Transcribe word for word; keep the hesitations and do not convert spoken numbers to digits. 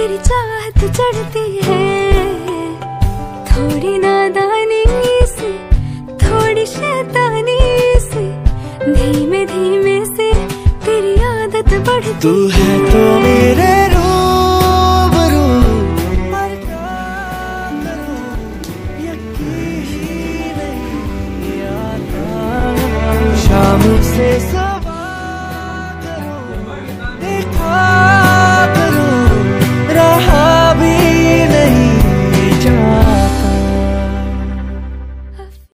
तेरी चाहत चढ़ती है, थोड़ी नादानी से थोड़ी शैतानी से, धीमे धीमे से तेरी आदत बढ़ती। तू है तो मेरे